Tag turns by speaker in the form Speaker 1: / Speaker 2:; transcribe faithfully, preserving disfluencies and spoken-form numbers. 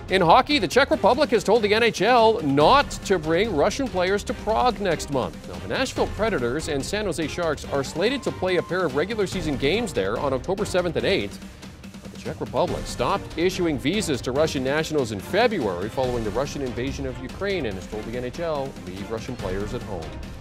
Speaker 1: In hockey, the Czech Republic has told the N H L not to bring Russian players to Prague next month. Now, the Nashville Predators and San Jose Sharks are slated to play a pair of regular season games there on October seventh and eighth. But the Czech Republic stopped issuing visas to Russian nationals in February following the Russian invasion of Ukraine and has told the N H L leave Russian players at home.